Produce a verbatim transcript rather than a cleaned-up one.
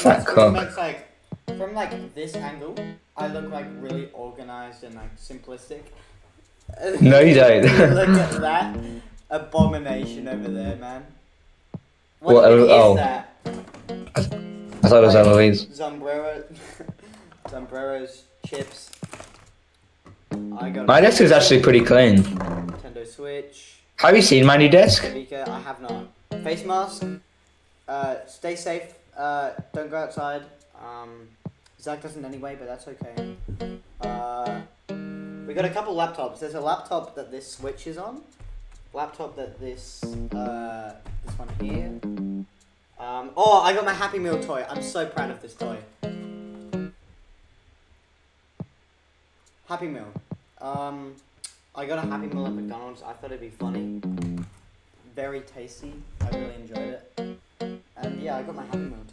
fat really cock. makes, like, from like this angle, I look like really organized and like simplistic. No, you don't. Look at that abomination over there, man. What What, even oh, is that? I thought it was Like, Eloise. Sombrero, sombreros, chips. I got My a desk is actually pretty clean. Nintendo Switch. Have you seen my new desk? Speaker. I have not. Face mask. Uh, stay safe. Uh, don't go outside. Um, Zach doesn't anyway, but that's okay. Uh, we got a couple laptops. There's a laptop that this Switch is on. Laptop that this uh, this one here. Um, oh, I got my Happy Meal toy. I'm so proud of this toy. Happy Meal. Um, I got a Happy Meal at McDonald's. I thought it'd be funny. Very tasty. I really enjoyed it. And yeah, I got my Happy Meal